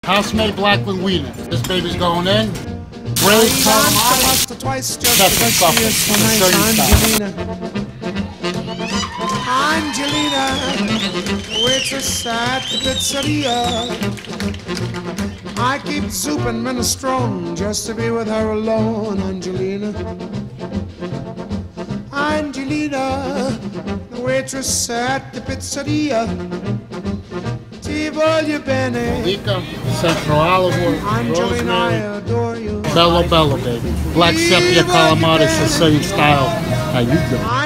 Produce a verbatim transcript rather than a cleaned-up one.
House-made black linguine. This baby's going in. Braised calamari. Twice just That's because stuff. she is so The nice. Sicilian Angelina, waitress at the pizzeria. I keep souping minestrone just to be with her alone. Angelina, Angelina, the waitress at the pizzeria. Ti voglio bene. Lica, Central olive oil, Angelina, I rosemary. adore you. Bella Bella, baby. Black sepia calamari, Sicilian style. How you doing?